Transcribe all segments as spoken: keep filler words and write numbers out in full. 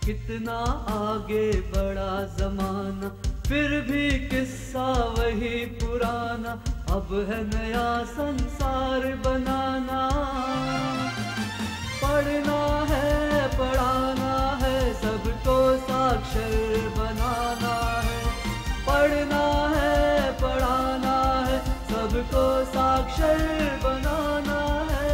कितना आगे बढ़ा जमाना, फिर भी किस्सा वही पुराना, अब है नया संसार बनाना। पढ़ना है पढ़ाना है सबको साक्षर बनाना है, पढ़ना है पढ़ाना है सबको साक्षर बनाना है।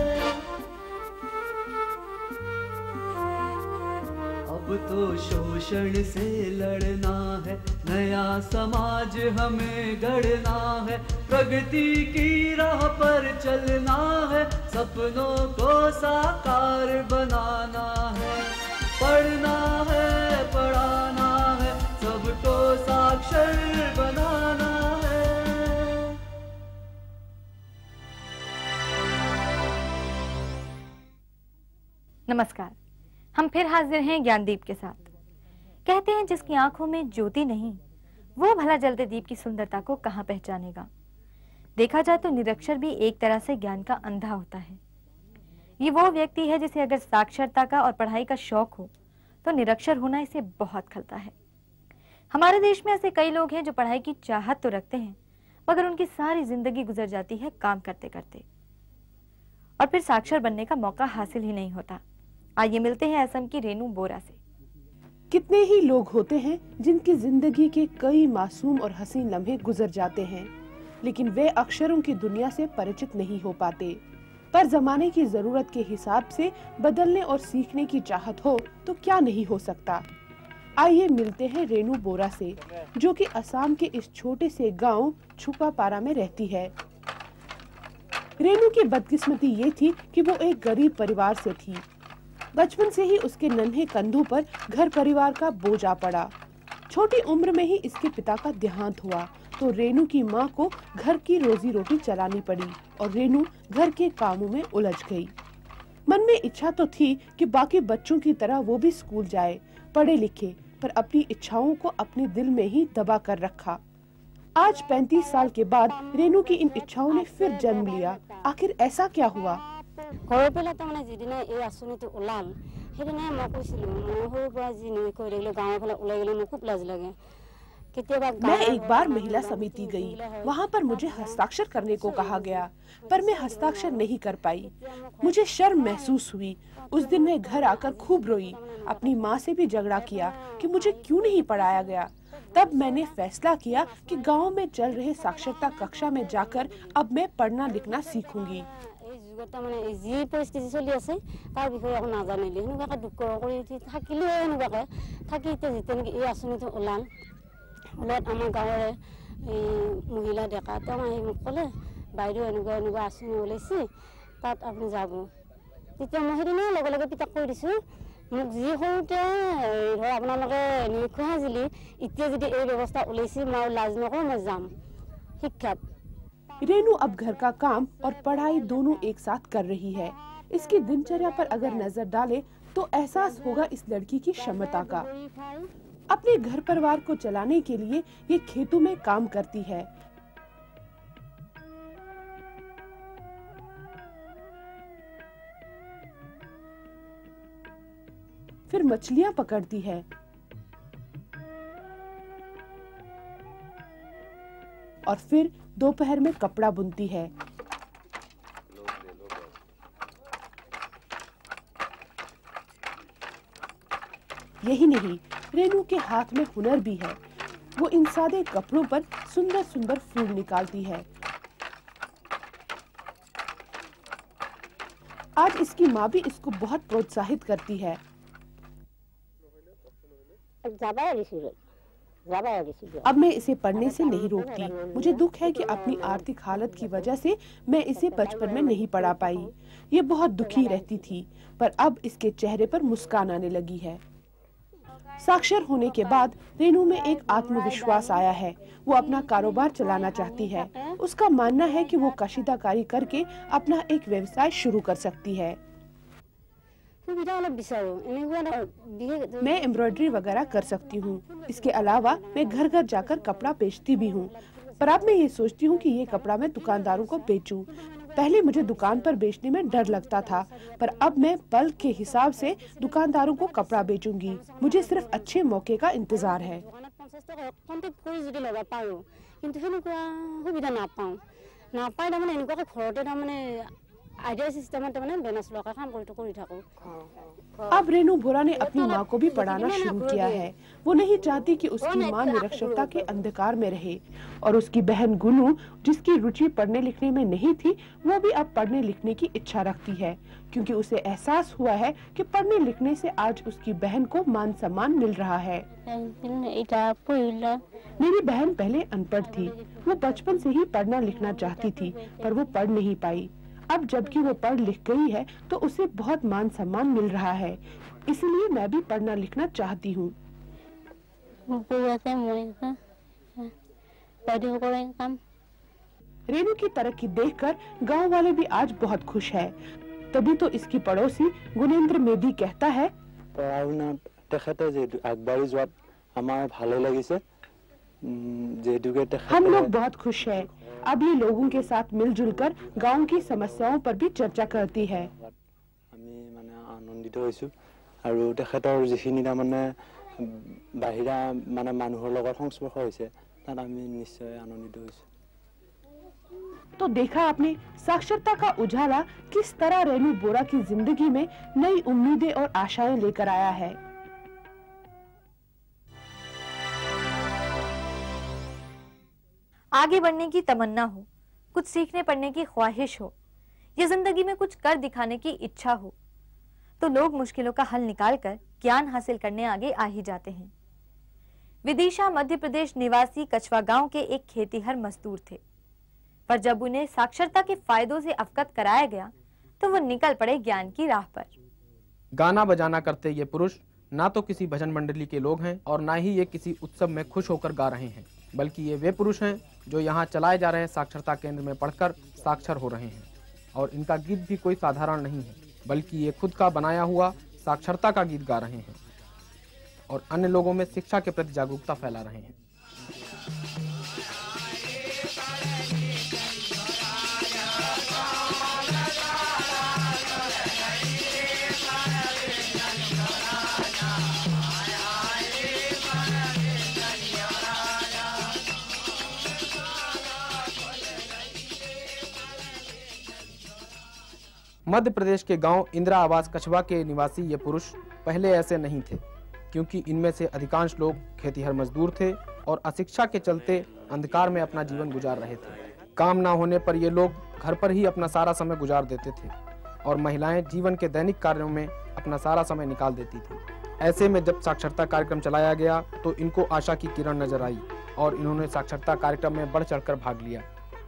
अब तो शोषण से लड़ना है, नया समाज हमें गढ़ना है, प्रगति की राह पर चलना है, सपनों को साकार बनाना है। पढ़ना है पढ़ाना है सबको साक्षर बनाना है। नमस्कार, हम फिर हाजिर हैं ज्ञानदीप के साथ। कहते हैं जिसकी आंखों में ज्योति नहीं, वो भला जलते दीप की सुंदरता को कहाँ पहचानेगा। देखा जाए तो निरक्षर भी एक तरह से ज्ञान का अंधा होता है। ये वो व्यक्ति है जिसे अगर साक्षरता का और पढ़ाई का शौक हो तो निरक्षर होना इसे बहुत खलता है। हमारे देश में ऐसे कई लोग हैं जो पढ़ाई की चाहत तो रखते हैं, मगर उनकी सारी जिंदगी गुजर जाती है काम करते करते और फिर साक्षर बनने का मौका हासिल ही नहीं होता। आइए मिलते हैं असम की रेनू बोरा से। कितने ही लोग होते हैं जिनकी जिंदगी के कई मासूम और हसीन लम्हे गुजर जाते हैं, लेकिन वे अक्षरों की दुनिया से परिचित नहीं हो पाते। पर जमाने की जरूरत के हिसाब से बदलने और सीखने की चाहत हो तो क्या नहीं हो सकता। आइए मिलते हैं रेनू बोरा से, जो कि असम के इस छोटे से गांव छुपापारा में रहती है। रेनू की बदकिस्मती ये थी कि वो एक गरीब परिवार से थी। बचपन से ही उसके नन्हे कंधों पर घर परिवार का बोझ आ पड़ा। छोटी उम्र में ही इसके पिता का देहांत हुआ तो रेनू की माँ को घर की रोजी रोटी चलानी पड़ी और रेनू घर के कामों में उलझ गई। मन में इच्छा तो थी कि बाकी बच्चों की तरह वो भी स्कूल जाए, पढ़े लिखे, पर अपनी इच्छाओं को अपने दिल में ही दबा कर रखा। आज पैंतीस साल के बाद रेनू की इन इच्छाओं ने फिर जन्म लिया। आखिर ऐसा क्या हुआ? ঘৰৰ পেলাই তাৰমানে যিদিনা এই আঁচনিটো ওলাল সেইদিনাই মই কৈছিলোঁ, মই সৰুৰ পৰা যি নৈ কৈ থাকিলোঁ গাঁৱৰ ফালে ওলাই গ'লে মোৰ খুব লাজ লাগে। मैं एक बार महिला समिति गई, वहाँ पर मुझे हस्ताक्षर करने को कहा गया, पर मैं हस्ताक्षर नहीं कर पाई। मुझे शर्म महसूस हुई। उस दिन मैं घर आकर खूब रोई, अपनी माँ से भी झगड़ा किया कि मुझे क्यों नहीं पढ़ाया गया। तब मैंने फैसला किया कि गांव में चल रहे साक्षरता कक्षा में जाकर अब मैं पढ़ना लिखना सीखूंगी। তাৰমানে যি পৰিস্থিতি চলি আছে তাৰ বিষয়ে একো নাজানিলে সেনেকুৱাকে দুখ কৰি উঠি থাকিলেও সেনেকুৱাকে থাকি এতিয়া যেতিয়া নেকি এই আঁচনিটো ওলাল ওলাত আমাৰ গাঁৱৰে এই মহিলা ডেকা তেওঁ আহি মোক ক'লে, বাইদেউ এনেকুৱা এনেকুৱা আঁচনি ওলাইছে তাত আপুনি যাব। তেতিয়া মই সেইদিনাই লগে লগে পিতাক কৈ দিছোঁ, মোক যি সৰুতে ধৰ আপোনালোকে নিৰীক্ষণ সাজিলি এতিয়া যদি এই ব্যৱস্থা ওলাইছে মই লাজ নকৰোঁ, মই যাম শিক্ষাত। रेनू अब घर का काम और पढ़ाई दोनों एक साथ कर रही है। इसकी दिनचर्या पर अगर नजर डाले तो एहसास होगा इस लड़की की क्षमता का। अपने घर परिवार को चलाने के लिए ये खेतों में काम करती है। फिर मछलियां पकड़ती है और फिर दोपहर में कपड़ा बुनती है। यही नहीं, रेनू के हाथ में हुनर भी है। वो इन सादे कपड़ों पर सुंदर सुंदर फूल निकालती है। आज इसकी माँ भी इसको बहुत प्रोत्साहित करती है। अब मैं इसे पढ़ने से नहीं रोकती। मुझे दुख है कि अपनी आर्थिक हालत की वजह से मैं इसे बचपन में नहीं पढ़ा पाई। ये बहुत दुखी रहती थी, पर अब इसके चेहरे पर मुस्कान आने लगी है। साक्षर होने के बाद रेनू में एक आत्मविश्वास आया है। वो अपना कारोबार चलाना चाहती है। उसका मानना है कि वो कशीदाकारी करके अपना एक व्यवसाय शुरू कर सकती है। मैं एम्ब्रॉयडरी वगैरह कर सकती हूँ। इसके अलावा मैं घर घर जाकर कपड़ा बेचती भी हूँ। पर अब मैं ये सोचती हूँ कि ये कपड़ा मैं दुकानदारों को बेचूं। पहले मुझे दुकान पर बेचने में डर लगता था, पर अब मैं बल्क के हिसाब से दुकानदारों को कपड़ा बेचूंगी। मुझे सिर्फ अच्छे मौके का इंतजार है। अब रेनू बोरा ने अपनी माँ को भी पढ़ाना शुरू किया है। वो नहीं चाहती कि उसकी माँ निरक्षरता के अंधकार में रहे, और उसकी बहन गुनू, जिसकी रुचि पढ़ने लिखने में नहीं थी, वो भी अब पढ़ने लिखने की इच्छा रखती है, क्योंकि उसे एहसास हुआ है कि पढ़ने लिखने से आज उसकी बहन को मान सम्मान मिल रहा है। मेरी बहन पहले अनपढ़ थी। वो बचपन से ही पढ़ना लिखना चाहती थी, पर वो पढ़ नहीं पाई। अब जबकि वो पढ़ लिख गई है तो उसे बहुत मान सम्मान मिल रहा है, इसलिए मैं भी पढ़ना लिखना चाहती हूँ। रेनू की तरक्की देखकर गांव वाले भी आज बहुत खुश है। तभी तो इसकी पड़ोसी गुनेंद्र मेदी कहता है, हम लोग बहुत खुश हैं। अब ये लोगों के साथ मिलजुल कर गाँव की समस्याओं पर भी चर्चा करती है। आनंदित হৈছো আৰু তেখেতৰ যিখিনি মানে বাহিৰা মানে মানুহৰ লগত সংস্পৰ্শ হৈছে তাত আমি নিশ্চয় আনন্দিত হৈছো। तो देखा आपने साक्षरता का उजाला किस तरह रेनू बोरा की जिंदगी में नई उम्मीदें और आशाएं लेकर आया है। आगे बढ़ने की तमन्ना हो, कुछ सीखने पढ़ने की ख्वाहिश हो, या जिंदगी में कुछ कर दिखाने की इच्छा हो, तो लोग मुश्किलों का हल निकालकर ज्ञान हासिल करने आगे आ ही जाते हैं। विदिशा मध्य प्रदेश निवासी कछवा गांव के एक खेतीहर मजदूर थे, पर जब उन्हें साक्षरता के फायदों से अवगत कराया गया तो वो निकल पड़े ज्ञान की राह पर। गाना बजाना करते ये पुरुष ना तो किसी भजन मंडली के लोग हैं और ना ही ये किसी उत्सव में खुश होकर गा रहे हैं, बल्कि ये वे पुरुष हैं जो यहाँ चलाए जा रहे साक्षरता केंद्र में पढ़कर साक्षर हो रहे हैं। और इनका गीत भी कोई साधारण नहीं है, बल्कि ये खुद का बनाया हुआ साक्षरता का गीत गा रहे हैं और अन्य लोगों में शिक्षा के प्रति जागरूकता फैला रहे हैं। मध्य प्रदेश के गांव इंदिरा आवास कछवा के निवासी ये पुरुष पहले ऐसे नहीं थे, क्योंकि इनमें से अधिकांश लोग खेतीहर मजदूर थे और अशिक्षा के चलते अंधकार में अपना जीवन गुजार रहे थे। काम ना होने पर ये लोग घर पर ही अपना सारा समय गुजार देते थे और महिलाएं जीवन के दैनिक कार्यों में अपना सारा समय निकाल देती थी। ऐसे में जब साक्षरता कार्यक्रम चलाया गया तो इनको आशा की किरण नजर आई और इन्होंने साक्षरता कार्यक्रम में बढ़ चढ़कर भाग लिया।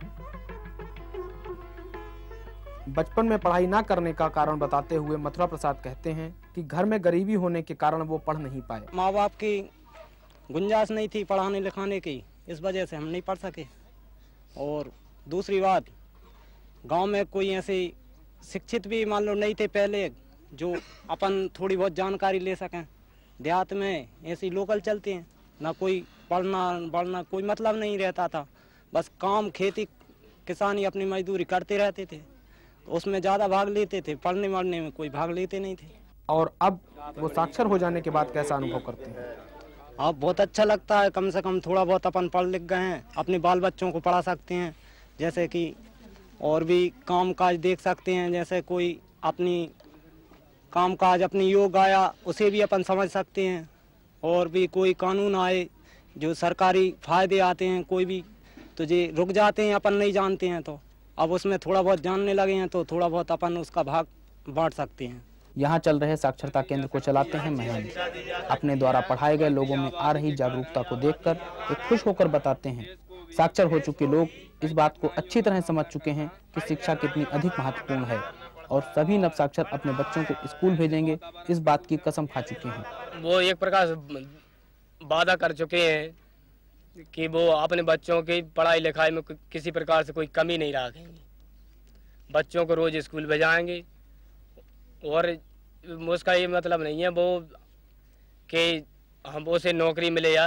बचपन में पढ़ाई ना करने का कारण बताते हुए मथुरा प्रसाद कहते हैं कि घर में गरीबी होने के कारण वो पढ़ नहीं पाए। माँ बाप की गुंजाइश नहीं थी पढ़ाने लिखाने की, इस वजह से हम नहीं पढ़ सके। और दूसरी बात, गांव में कोई ऐसे शिक्षित भी मान लो नहीं थे पहले जो अपन थोड़ी बहुत जानकारी ले सकें। देहात में ऐसी लोकल चलते हैं, ना कोई पढ़ना बढ़ना कोई मतलब नहीं रहता था, बस काम खेती किसानी अपनी मजदूरी करते रहते थे, तो उसमें ज़्यादा भाग लेते थे, पढ़ने मढ़ने में कोई भाग लेते नहीं थे। और अब वो साक्षर हो जाने के बाद कैसा अनुभव करते हैं? अब बहुत अच्छा लगता है, कम से कम थोड़ा बहुत अपन पढ़ लिख गए हैं, अपने बाल बच्चों को पढ़ा सकते हैं, जैसे कि और भी काम काज देख सकते हैं, जैसे कोई अपनी काम काज अपनी योग आया उसे भी अपन समझ सकते हैं, और भी कोई कानून आए जो सरकारी फायदे आते हैं कोई भी तो ये रुक जाते हैं, अपन नहीं जानते हैं, तो अब उसमें थोड़ा बहुत जानने लगे हैं तो थोड़ा बहुत अपन उसका भाग बांट सकते हैं। यहाँ चल रहे साक्षरता केंद्र को चलाते हैं महंत। अपने द्वारा पढ़ाए गए लोगों में आ रही जागरूकता को देखकर वे खुश होकर बताते हैं, साक्षर हो चुके लोग इस बात को अच्छी तरह समझ चुके हैं कि शिक्षा कितनी अधिक महत्वपूर्ण है और सभी नवसाक्षर अपने बच्चों को स्कूल भेजेंगे, इस बात की कसम खा चुके हैं। वो एक प्रकार से वादा कर चुके हैं कि वो अपने बच्चों की पढ़ाई लिखाई में किसी प्रकार से कोई कमी नहीं रखेंगे, बच्चों को रोज स्कूल भेजाएंगे। और उसका ये मतलब नहीं है वो कि हम उसे नौकरी मिले या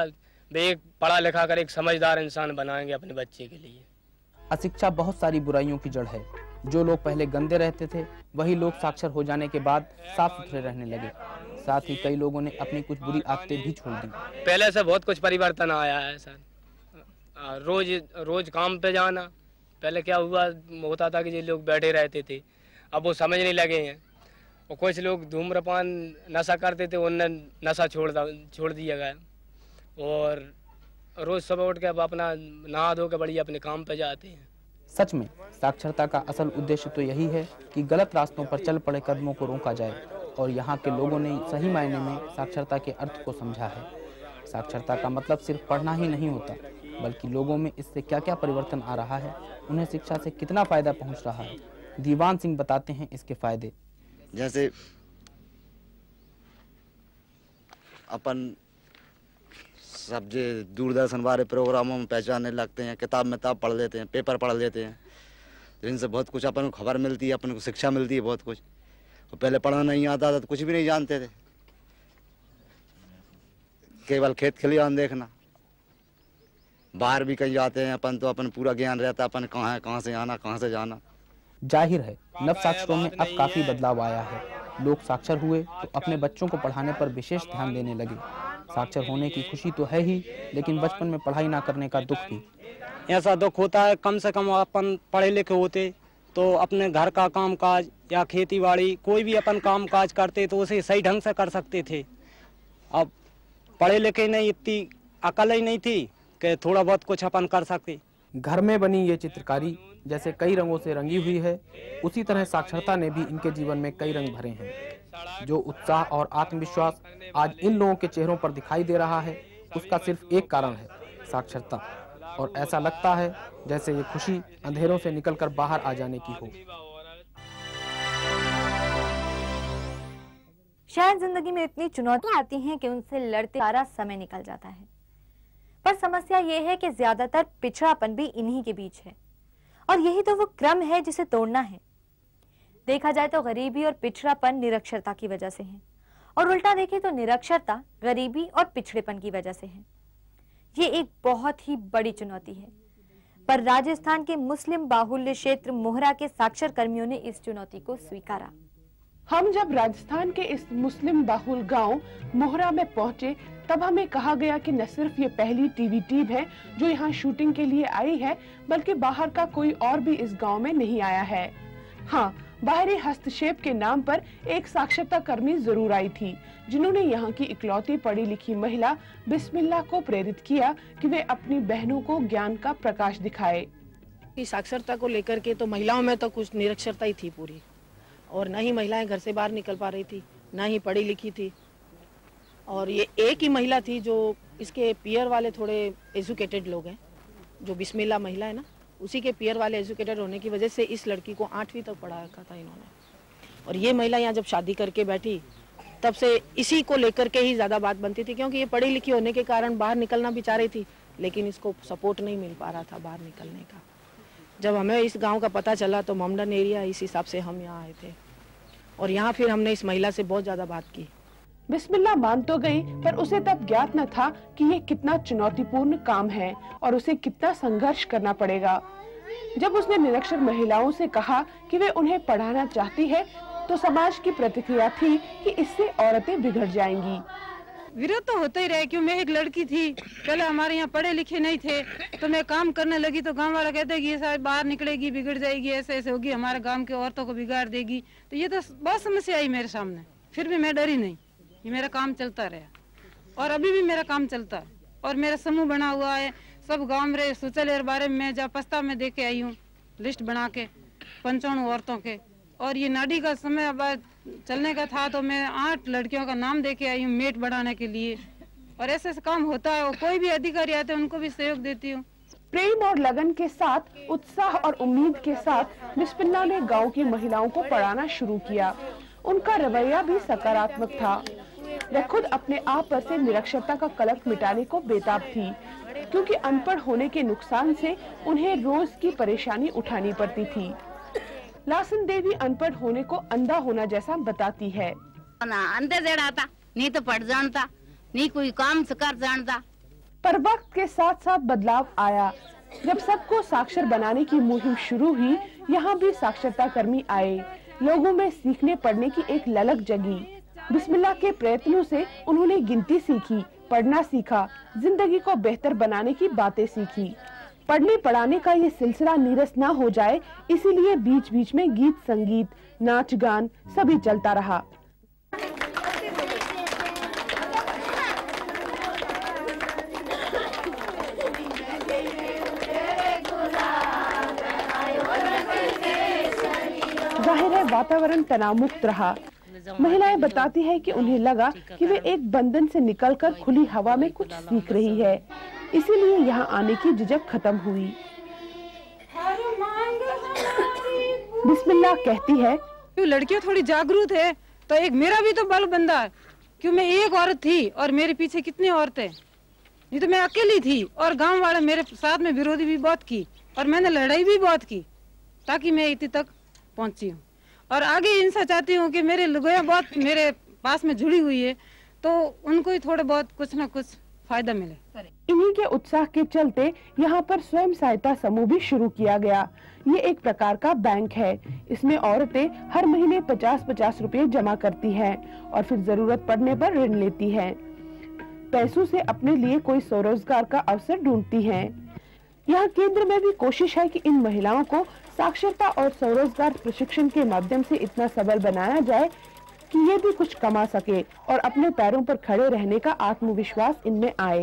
वे एक पढ़ा लिखा कर एक समझदार इंसान बनाएंगे अपने बच्चे के लिए। अशिक्षा बहुत सारी बुराइयों की जड़ है। जो लोग पहले गंदे रहते थे वही लोग साक्षर हो जाने के बाद साफ सुथरे रहने लगे। साथ ही कई लोगों ने अपनी कुछ बुरी आदतें भी छोड़ दी। पहले से बहुत कुछ परिवर्तन आया है सर। रोज रोज काम पे जाना, पहले क्या हुआ होता था कि ये लोग बैठे रहते थे, अब वो समझने लगे हैं। और कुछ लोग धूम्रपान नशा करते थे, उन्हें नशा छोड़ छोड़ दिया गया। और रोज सुबह उठ के अब अपना नहा धो के बढ़िया अपने काम पे जाते हैं। सच में साक्षरता का असल उद्देश्य तो यही है कि गलत रास्तों पर चल पड़े कदमों को रोका जाए। और यहाँ के लोगों ने सही मायने में साक्षरता के अर्थ को समझा है। साक्षरता का मतलब सिर्फ पढ़ना ही नहीं होता, बल्कि लोगों में इससे क्या क्या परिवर्तन आ रहा है, उन्हें शिक्षा से कितना फायदा पहुँच रहा है। दीवान सिंह बताते हैं इसके फायदे। जैसे अपन सब जो दूरदर्शन वाले प्रोग्रामों में पहचानने लगते हैं, किताब में किताब पढ़ लेते हैं, पेपर पढ़ लेते हैं, जिनसे बहुत कुछ अपन को खबर मिलती है, अपन को शिक्षा मिलती है बहुत कुछ। और पहले पढ़ना नहीं आता था तो कुछ भी नहीं जानते थे, केवल खेत खलिहान देखना। बाहर भी कहीं जाते हैं अपन तो अपन पूरा ज्ञान रहता है, अपन कहाँ है, कहाँ से आना, कहाँ से जाना। जाहिर है नव साक्षरों में अब काफी बदलाव आया है। लोग साक्षर हुए तो अपने बच्चों को पढ़ाने पर विशेष ध्यान देने लगे। साक्षर होने की खुशी तो है ही, लेकिन बचपन में पढ़ाई ना करने का दुख भी। ऐसा दुख होता है, कम से कम अपन पढ़े लिखे होते तो अपने घर का काम काज या खेती बाड़ी कोई भी अपन काम काज करते तो उसे सही ढंग से कर सकते थे। अब पढ़े लिखे नहीं, इतनी अकल ही नहीं थी कि थोड़ा बहुत कुछ अपन कर सकते। घर में बनी ये चित्रकारी जैसे कई रंगों से रंगी हुई है, उसी तरह साक्षरता ने भी इनके जीवन में कई रंग भरे हैं। जो उत्साह और आत्मविश्वास आज इन लोगों के चेहरों पर दिखाई दे रहा है, उसका सिर्फ एक कारण है, साक्षरता। और ऐसा लगता है जैसे ये खुशी अंधेरों से निकलकर बाहर आ जाने की हो। शायद जिंदगी में इतनी चुनौतियां आती हैं कि उनसे लड़ते सारा समय निकल जाता है, पर समस्या ये है कि ज्यादातर पिछड़ापन भी इन्हीं के बीच है। और यही तो वो क्रम है जिसे तोड़ना है। देखा जाए तो गरीबी और पिछड़ापन निरक्षरता की वजह से है, और उल्टा देखें तो निरक्षरता गरीबी और पिछड़ेपन की वजह से है। ये एक बहुत ही बड़ी चुनौती है, पर राजस्थान के मुस्लिम बाहुल्य क्षेत्र मोहरा के साक्षर कर्मियों ने इस चुनौती को स्वीकारा। हम जब राजस्थान के इस मुस्लिम बाहुल गांव मोहरा में पहुंचे, तब हमें कहा गया कि न सिर्फ ये पहली टीवी टीम है जो यहाँ शूटिंग के लिए आई है, बल्कि बाहर का कोई और भी इस गांव में नहीं आया है। हाँ, बाहरी हस्तक्षेप के नाम पर एक साक्षरता कर्मी जरूर आई थी, जिन्होंने यहाँ की इकलौती पढ़ी लिखी महिला बिस्मिल्लाह को प्रेरित किया कि वे अपनी बहनों को ज्ञान का प्रकाश दिखाए। साक्षरता को लेकर के तो महिलाओं में तो कुछ निरक्षरता ही थी पूरी, और न ही महिलाएं घर से बाहर निकल पा रही थी, न ही पढ़ी लिखी थी। और ये एक ही महिला थी जो इसके पियर वाले थोड़े एजुकेटेड लोग हैं, जो बिस्मिल्लाह महिला है ना, उसी के पियर वाले एजुकेटेड होने की वजह से इस लड़की को आठवीं तक पढ़ा रखा था इन्होंने। और ये महिला यहाँ जब शादी करके बैठी तब से इसी को लेकर के ही ज़्यादा बात बनती थी, क्योंकि ये पढ़ी लिखी होने के कारण बाहर निकलना भी चाह रही थी, लेकिन इसको सपोर्ट नहीं मिल पा रहा था बाहर निकलने का। जब हमें इस गाँव का पता चला तो ममडन एरिया, इस हिसाब से हम यहाँ आए थे, और यहाँ फिर हमने इस महिला से बहुत ज़्यादा बात की। बिस्मिल्लाह मान तो गई, पर उसे तब ज्ञात न था कि ये कितना चुनौतीपूर्ण काम है और उसे कितना संघर्ष करना पड़ेगा। जब उसने निरक्षर महिलाओं से कहा कि वे उन्हें पढ़ाना चाहती है, तो समाज की प्रतिक्रिया थी कि इससे औरतें बिगड़ जाएंगी। विरोध तो होता ही रहे, क्यों मैं एक लड़की थी, पहले हमारे यहाँ पढ़े लिखे नहीं थे, तो मैं काम करने लगी तो गांव वाला कहते कि ये सारी बाहर निकलेगी, बिगड़ जाएगी, ऐसे ऐसे होगी, हमारे गांव के औरतों को बिगाड़ देगी। तो ये तो बहुत समस्या आई मेरे सामने, फिर भी मैं डरी नहीं, ये मेरा काम चलता रहा और अभी भी मेरा काम चलता है। और मेरा समूह बना हुआ है, सब गांव में शौचालय बारे में जब प्रस्ताव में दे के आई हूँ, लिस्ट बना के पंचानवे औरतों के। और ये नाडी का समय अब चलने का था तो मैं आठ लड़कियों का नाम दे के आई हूँ मेट बढ़ाने के लिए। और ऐसे ऐसे काम होता है, और कोई भी अधिकारी आते हैं उनको भी सहयोग देती हूँ। प्रेम और लगन के साथ, उत्साह और उम्मीद के साथ बिस्मिल्लाह ने गांव की महिलाओं को पढ़ाना शुरू किया। उनका रवैया भी सकारात्मक था। वह खुद अपने आप पर से निरक्षरता का कलंक मिटाने को बेताब थी, क्योंकि अनपढ़ होने के नुकसान से उन्हें रोज की परेशानी उठानी पड़ती थी। लासन देवी अनपढ़ होने को अंधा होना जैसा बताती है। ना अंधे जेड़ा था, नहीं तो पढ़ जानता, नहीं कोई काम कर जानता। पर वक्त के साथ साथ बदलाव आया। जब सबको साक्षर बनाने की मुहिम शुरू हुई, यहाँ भी साक्षरता कर्मी आए। लोगों में सीखने पढ़ने की एक ललक जगी। बिस्मिल्लाह के प्रयत्नों से उन्होंने गिनती सीखी, पढ़ना सीखा, जिंदगी को बेहतर बनाने की बातें सीखी। पढ़ने पढ़ाने का ये सिलसिला नीरस ना हो जाए, इसीलिए बीच बीच में गीत संगीत, नाच गान सभी चलता रहा। जाहिर है वातावरण तनाव मुक्त रहा। महिलाएं बताती है कि उन्हें लगा कि वे एक बंधन से निकलकर खुली हवा में कुछ सीख रही है, इसीलिए यहाँ आने की झिझक खत्म हुई। बिस्मिल्लाह कहती है, क्यों लड़कियां थोड़ी जागरूक है तो एक मेरा भी तो बल बंदा है। क्यों मैं एक औरत थी और मेरे पीछे कितनी औरतें, नहीं तो मैं अकेली थी और गांव वाले मेरे साथ में विरोधी भी बहुत की और मैंने लड़ाई भी बहुत की ताकि मैं इतनी तक पहुंची हूँ। और आगे इनसे चाहती हूँ कि मेरे लुगाया बहुत मेरे पास में जुड़ी हुई है तो उनको ही थोड़ा बहुत कुछ ना कुछ फायदा मिले। इन्हीं के उत्साह के चलते यहाँ पर स्वयं सहायता समूह भी शुरू किया गया। ये एक प्रकार का बैंक है। इसमें औरतें हर महीने पचास पचास रुपए जमा करती हैं और फिर जरूरत पड़ने पर ऋण लेती हैं। पैसों से अपने लिए कोई स्वरोजगार का अवसर ढूंढती हैं। यहाँ केंद्र में भी कोशिश है कि इन महिलाओं को साक्षरता और स्वरोजगार प्रशिक्षण के माध्यम से इतना सबल बनाया जाए कि ये भी कुछ कमा सके और अपने पैरों पर खड़े रहने का आत्मविश्वास इनमें आए।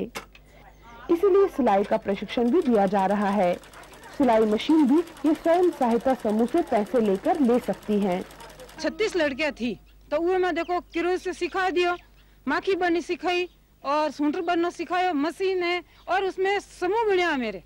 इसीलिए सिलाई का प्रशिक्षण भी दिया जा रहा है। सिलाई मशीन भी ये स्वयं सहायता समूह से पैसे लेकर ले सकती हैं। छत्तीस लड़कियां थी तो वो मैं देखो किरोज से सिखा दियो, माखी बननी सिखाई और सूटर बनना सिखायो, मशीन है और उसमें समूह बनिया मेरे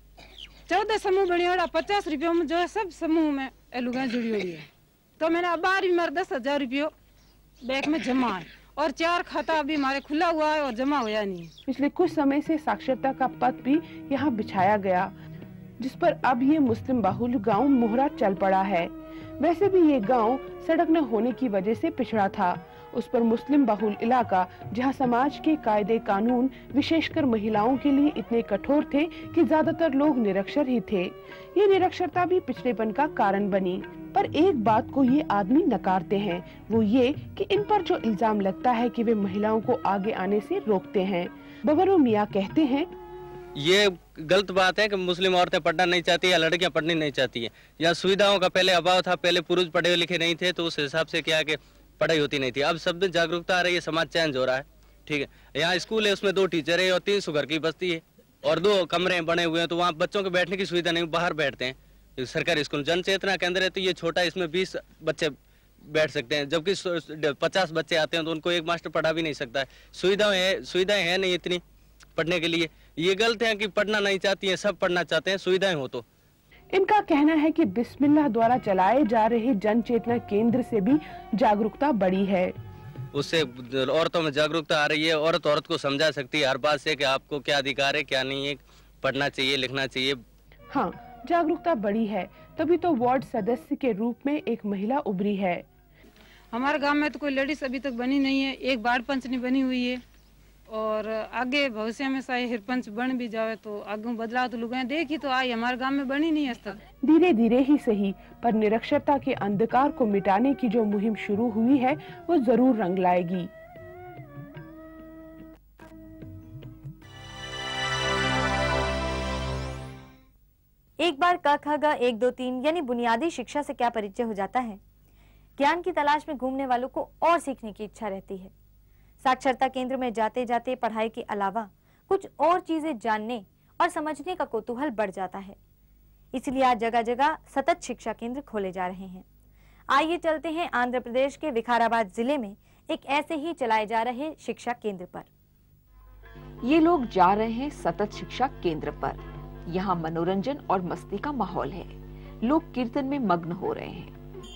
चौदह समूह बनिया। पचास रुपयों में जो है सब समूह में लुगाई जुड़ी हुई है। तो मैंने अब बार भी मेरे दस हजार रुपये बैंक में जमा है और चार खाता अभी हमारे खुला हुआ है और जमा हुआ नहीं। पिछले कुछ समय से साक्षरता का पथ भी यहाँ बिछाया गया, जिस पर अब ये मुस्लिम बाहुल्य गांव मोहरा चल पड़ा है। वैसे भी ये गांव सड़क न होने की वजह से पिछड़ा था। उस पर मुस्लिम बहुल इलाका, जहां समाज के कायदे कानून विशेषकर महिलाओं के लिए इतने कठोर थे कि ज्यादातर लोग निरक्षर ही थे। ये निरक्षरता भी पिछड़ेपन का कारण बनी। पर एक बात को ये आदमी नकारते हैं, वो ये कि इन पर जो इल्जाम लगता है कि वे महिलाओं को आगे आने से रोकते हैं। बबरू मियाँ कहते हैं, ये गलत बात है कि मुस्लिम औरतें पढ़ना नहीं चाहती या लड़कियां पढ़नी नहीं चाहती है। यहाँ सुविधाओं का पहले अभाव था, पहले पुरुष पढ़े लिखे नहीं थे तो उस हिसाब से क्या कि पढ़ाई होती नहीं थी। अब सब में जागरूकता आ रही है, समाज चेंज हो रहा है। ठीक है, यहाँ स्कूल है, उसमें दो टीचर है और तीन सौ घर की बस्ती है और दो कमरे बने हुए हैं, तो वहाँ बच्चों के बैठने की सुविधा नहीं, बाहर बैठते हैं। सरकारी स्कूल जन चेतना केंद्र है तो ये छोटा, इसमें बीस बच्चे बैठ सकते हैं, जबकि पचास बच्चे आते हैं तो उनको एक मास्टर पढ़ा भी नहीं सकता है। सुविधाएं है सुविधाएं है नहीं इतनी पढ़ने के लिए। ये गलत है कि पढ़ना नहीं चाहती है, सब पढ़ना चाहते हैं, सुविधाएं हो तो। इनका कहना है कि बिस्मिल्लाह द्वारा चलाए जा रहे जन चेतना केंद्र से भी जागरूकता बढ़ी है। उससे औरतों में जागरूकता आ रही है, औरत औरत को समझा सकती है हर बात से कि आपको क्या अधिकार है क्या नहीं है, पढ़ना चाहिए लिखना चाहिए। हाँ, जागरूकता बढ़ी है, तभी तो वार्ड सदस्य के रूप में एक महिला उभरी है। हमारे गांव में तो कोई लेडीज अभी तक बनी नहीं है, एक वार्ड पंच नहीं बनी हुई है और आगे भविष्य में शायद हिरपंच बन भी जावे तो आगे बदलाव तो लुगाएं देखी तो आई, हमारे गांव में बनी नहीं है तक। धीरे धीरे ही सही, पर निरक्षरता के अंधकार को मिटाने की जो मुहिम शुरू हुई है वो जरूर रंग लाएगी। एक बार क ख ग एक दो तीन यानी बुनियादी शिक्षा से क्या परिचय हो जाता है, ज्ञान की तलाश में घूमने वालों को और सीखने की इच्छा रहती है। साक्षरता केंद्र में जाते जाते पढ़ाई के अलावा कुछ और चीजें जानने और समझने का कौतूहल बढ़ जाता है। इसलिए आज जगह जगह सतत शिक्षा केंद्र खोले जा रहे हैं। आइए चलते हैं आंध्र प्रदेश के विकाराबाद जिले में एक ऐसे ही चलाए जा रहे शिक्षा केंद्र पर। ये लोग जा रहे हैं सतत शिक्षा केंद्र पर। यहाँ मनोरंजन और मस्ती का माहौल है। लोग कीर्तन में मग्न हो रहे हैं।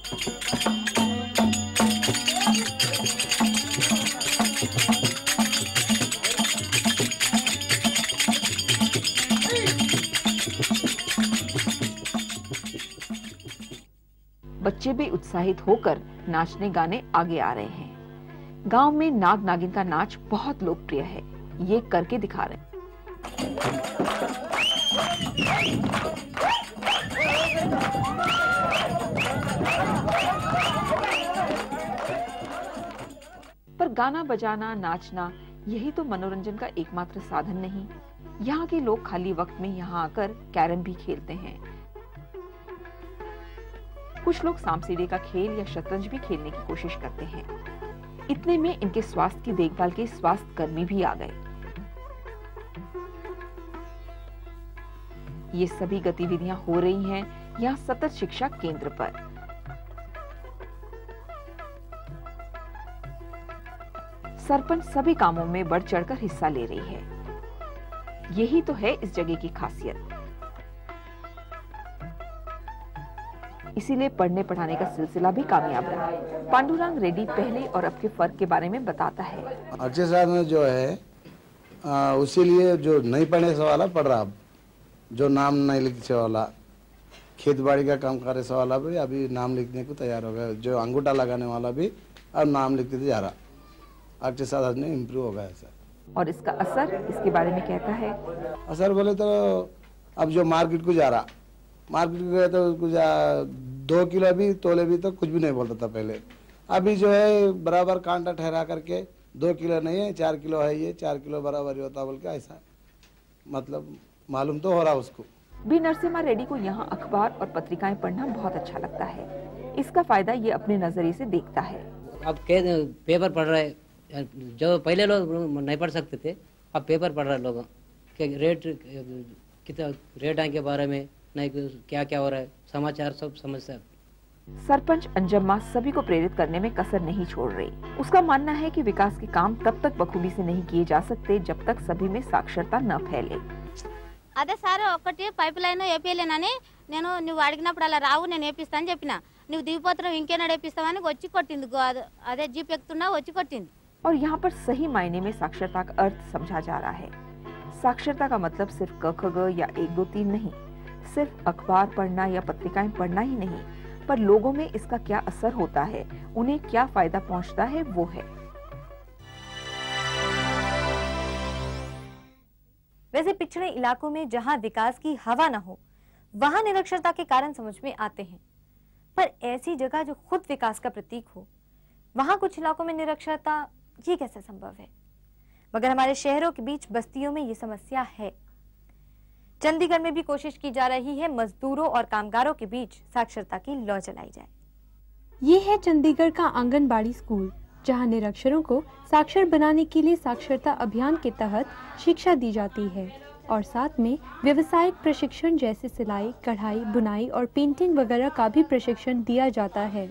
बच्चे भी उत्साहित होकर नाचने गाने आगे आ रहे हैं। गांव में नाग नागिन का नाच बहुत लोकप्रिय है। ये करके दिखा रहे हैं। पर गाना बजाना, नाचना यही तो मनोरंजन का एकमात्र साधन नहीं। यहाँ के लोग खाली वक्त में यहाँ आकर कैरम भी खेलते हैं। कुछ लोग सांप सीढ़ी का खेल या शतरंज भी खेलने की कोशिश करते हैं। इतने में इनके स्वास्थ्य की देखभाल के स्वास्थ्य कर्मी भी आ गए। ये सभी गतिविधियां हो रही हैं यहाँ सतत शिक्षा केंद्र पर। सरपंच सभी कामों में बढ़ चढ़कर हिस्सा ले रही है। यही तो है इस जगह की खासियत। इसीलिए पढ़ने पढ़ाने का सिलसिला भी कामयाब रहा। पांडुरंग रेड्डी पहले और अब के फर्क के बारे में बताता है। अच्छे साधन जो है आ, उसी लिए जो नहीं पढ़ने से वाला पढ़ रहा, जो नाम नहीं लिखने वाला, खेत बाड़ी का काम करे से वाला भी अभी नाम लिखने को तैयार हो गया। जो अंगूठा लगाने वाला भी अब नाम लिखते जा रहा। अच्छे साधन में इम्प्रूव हो गया सर। और इसका असर इसके बारे में कहता है। असर बोले तो अब जो मार्केट को जा रहा, मार्केट को गए तो कुछ दो किलो भी तोले भी तो कुछ भी नहीं बोलता था पहले। अभी जो है बराबर कांटा ठहरा करके दो किलो नहीं है चार किलो है, ये चार किलो बराबर ही होता बोल के ऐसा मतलब मालूम तो हो रहा उसको। बी नरसिम्हा रेड्डी को यहाँ अखबार और पत्रिकाएं पढ़ना बहुत अच्छा लगता है। इसका फायदा ये अपने नजरिए से देखता है। अब पेपर पढ़ रहे, जो पहले लोग नहीं पढ़ सकते थे अब पेपर पढ़ रहे लोग के रेट कितना रेट के बारे में नहीं क्या क्या हो रहा है, समाचार सब समझते हैं। सरपंच अंजम्मा सभी को प्रेरित करने में कसर नहीं छोड़ रही। उसका मानना है कि विकास के काम तब तक बखूबी से नहीं किए जा सकते जब तक सभी में साक्षरता न फैले। అదే సార్ ఒకటి పైప్ లైన్ ఏపీలేనని నేను నువ్వు అడిగినప్పుడు అలా రావు నేను ఏపిస్తా అని చెప్పిన నువ్వు దిగిపోతున్నావు ఇంకేనాడు ఏపిస్తావని వచ్చి కొట్టింది అదే జీప్ ఎక్కుతున్నా వచ్చి కొట్టింది। और यहाँ पर सही मायने में साक्षरता का अर्थ समझा जा रहा है। साक्षरता का मतलब सिर्फ क ख ग या एक दो तीन नहीं, सिर्फ अखबार पढ़ना या पत्रिकाएं पढ़ना ही नहीं, पर लोगों में इसका क्या असर होता है, उन्हें क्या फायदा पहुंचता है वो है। वैसे पिछड़े इलाकों में जहां विकास की हवा न हो वहां निरक्षरता के कारण समझ में आते हैं, पर ऐसी जगह जो खुद विकास का प्रतीक हो वहां कुछ इलाकों में निरक्षरता, ये कैसे संभव है? मगर हमारे शहरों के बीच बस्तियों में ये समस्या है। चंडीगढ़ में भी कोशिश की जा रही है मजदूरों और कामगारों के बीच साक्षरता की लौ जलाई जाए। ये है चंडीगढ़ का आंगनबाड़ी स्कूल, जहां निरक्षरों को साक्षर बनाने के लिए साक्षरता अभियान के तहत शिक्षा दी जाती है और साथ में व्यवसायिक प्रशिक्षण जैसे सिलाई, कढ़ाई, बुनाई और पेंटिंग वगैरह का भी प्रशिक्षण दिया जाता है।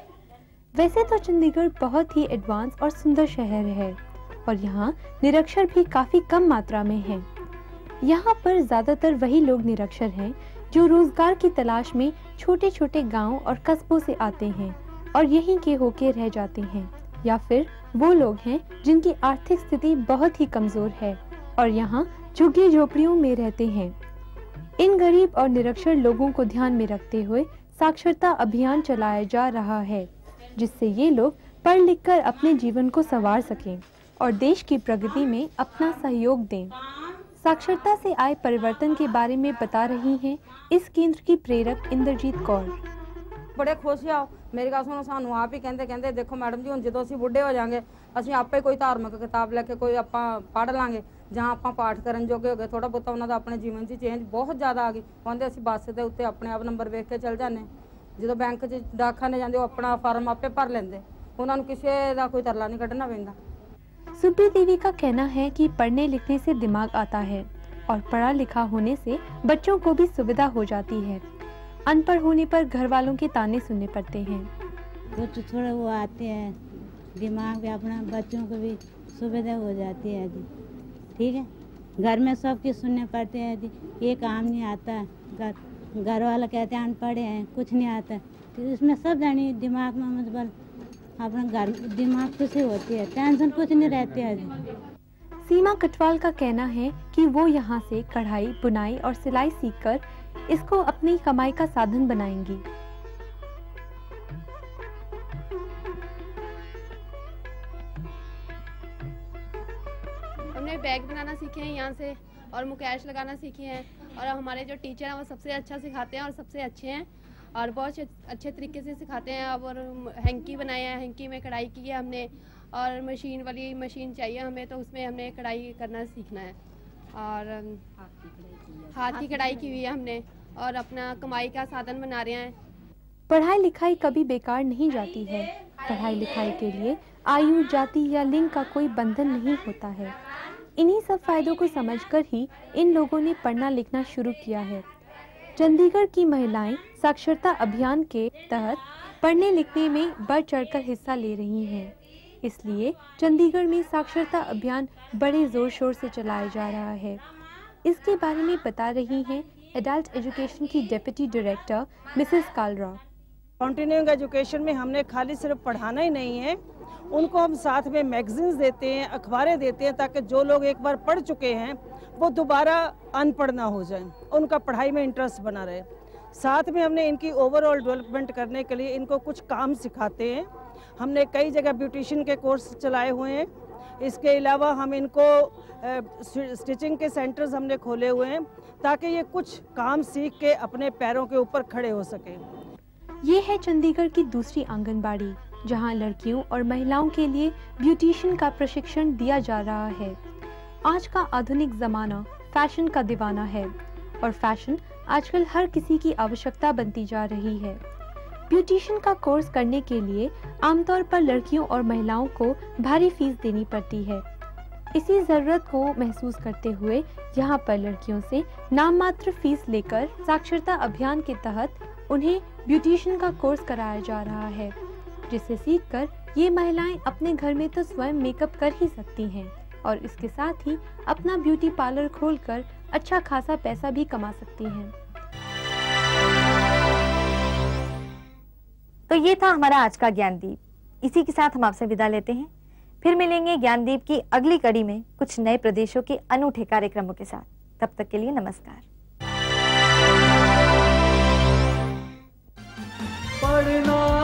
वैसे तो चंडीगढ़ बहुत ही एडवांस और सुंदर शहर है और यहाँ निरक्षर भी काफी कम मात्रा में हैं। यहाँ पर ज्यादातर वही लोग निरक्षर हैं जो रोजगार की तलाश में छोटे छोटे गांव और कस्बों से आते हैं और यहीं के होके रह जाते हैं, या फिर वो लोग हैं जिनकी आर्थिक स्थिति बहुत ही कमजोर है और यहाँ झुग्गी झोपड़ियों में रहते हैं। इन गरीब और निरक्षर लोगों को ध्यान में रखते हुए साक्षरता अभियान चलाया जा रहा है, जिससे ये लोग पढ़ लिख कर अपने जीवन को संवार सकें और देश की प्रगति में अपना सहयोग दें। साक्षरता से आए परिवर्तन के बारे में बता रही हैं इस केंद्र की प्रेरक इंद्रजीत कौर। बड़े खुश हो मेरी गल सुनो, सानू आप ही कहते कहते देखो मैडम जी, हुण जो असीं बुढ़े हो जाएंगे असीं आपे कोई धार्मिक किताब लैके कोई आपां पढ़ लांगे ਜਾਂ ਆਪਾਂ ਪਾਠ ਕਰਨ ਜੋਗੇ ਹੋ ਗਏ। ਥੋੜਾ ਬਹੁਤਾ ਉਹਨਾਂ ਦਾ ਆਪਣੇ ਜੀਵਨ 'ਚ ਚੇਂਜ ਬਹੁਤ ਜ਼ਿਆਦਾ ਆ ਗਈ। ਕਹਿੰਦੇ ਅਸੀਂ ਬੱਸ ਦੇ ਉੱਤੇ ਆਪਣੇ ਆਪ ਨੰਬਰ ਵੇਖ ਕੇ ਚੱਲ ਜਾਂਦੇ, ਜਦੋਂ ਬੈਂਕ 'ਚ ਡਾਕਖਾਨੇ ਜਾਂਦੇ ਉਹ ਆਪਣਾ ਫਾਰਮ ਆਪੇ ਭਰ ਲੈਂਦੇ, ਉਹਨਾਂ ਨੂੰ ਕਿਸੇ ਦਾ ਕੋਈ ਤਰਲਾ नहीं ਕੱਢਣਾ ਪੈਂਦਾ। सुप्री देवी का कहना है कि पढ़ने लिखने से दिमाग आता है और पढ़ा लिखा होने से बच्चों को भी सुविधा हो जाती है। अनपढ़ होने पर घर वालों के ताने सुनने पड़ते हैं। कुछ थोड़ा वो आते हैं दिमाग में, अपना बच्चों को भी सुविधा हो जाती है जी। ठीक है, घर में सबकी सुनने पड़ते हैं जी, ये काम नहीं आता, घर घर वाला कहते हैं अनपढ़ हैं कुछ नहीं आता, तो इसमें सब जानी दिमाग में मतलब अपना घर दिमाग खुशी होती है, टेंशन कुछ नहीं रहती है जी। सीमा कटवाल का कहना है कि वो यहाँ से कढ़ाई, बुनाई और सिलाई सीखकर इसको अपनी कमाई का साधन बनाएंगी। हमने बैग बनाना सीखे हैं यहाँ से, और मुकेश लगाना सीखे हैं। और हमारे जो टीचर हैं वो सबसे अच्छा सिखाते हैं और सबसे अच्छे हैं और बहुत अच्छे तरीके से सिखाते हैं। अब और हैंकी बनाए हैं, हैंकी में कढ़ाई की है हमने, और मशीन वाली मशीन चाहिए हमें, तो उसमें हमने कढ़ाई करना सीखना है। और हाथ की कढ़ाई की हुई है हमने और अपना कमाई का साधन बना रहे हैं। पढ़ाई लिखाई कभी बेकार नहीं जाती है। पढ़ाई लिखाई के लिए आयु, जाति या लिंग का कोई बंधन नहीं होता है। इन्हीं सब फायदों को समझकर ही इन लोगों ने पढ़ना लिखना शुरू किया है। चंडीगढ़ की महिलाएं साक्षरता अभियान के तहत पढ़ने लिखने में बढ़ चढ़कर हिस्सा ले रही हैं। इसलिए चंडीगढ़ में साक्षरता अभियान बड़े जोर शोर से चलाया जा रहा है। इसके बारे में बता रही हैं एडल्ट एजुकेशन की deputy director Mrs Kalra. Continuing education में हमने खाली सिर्फ पढ़ाना ही नहीं है, उनको हम साथ में मैगजीन्स देते हैं, अखबारें देते हैं, ताकि जो लोग एक बार पढ़ चुके हैं वो दोबारा अनपढ़ ना हो जाएं, उनका पढ़ाई में इंटरेस्ट बना रहे। साथ में हमने इनकी ओवरऑल डेवलपमेंट करने के लिए इनको कुछ काम सिखाते हैं। हमने कई जगह ब्यूटिशियन के कोर्स चलाए हुए हैं। इसके अलावा हम इनको स्टिचिंग के सेंटर्स हमने खोले हुए हैं ताकि ये कुछ काम सीख के अपने पैरों के ऊपर खड़े हो सके। ये है चंडीगढ़ की दूसरी आंगनबाड़ी, जहां लड़कियों और महिलाओं के लिए ब्यूटिशियन का प्रशिक्षण दिया जा रहा है। आज का आधुनिक जमाना फैशन का दीवाना है और फैशन आजकल हर किसी की आवश्यकता बनती जा रही है। ब्यूटिशियन का कोर्स करने के लिए आमतौर पर लड़कियों और महिलाओं को भारी फीस देनी पड़ती है। इसी जरूरत को महसूस करते हुए यहाँ पर लड़कियों से नाम मात्र फीस लेकर साक्षरता अभियान के तहत उन्हें ब्यूटिशियन का कोर्स कराया जा रहा है, जिसे सीखकर ये महिलाएं अपने घर में तो स्वयं मेकअप कर ही सकती हैं और इसके साथ ही अपना ब्यूटी पार्लर खोलकर अच्छा खासा पैसा भी कमा सकती हैं। तो ये था हमारा आज का ज्ञानदीप। इसी के साथ हम आपसे विदा लेते हैं। फिर मिलेंगे ज्ञानदीप की अगली कड़ी में कुछ नए प्रदेशों के अनूठे कार्यक्रमों के साथ। तब तक के लिए नमस्कार। पढ़ना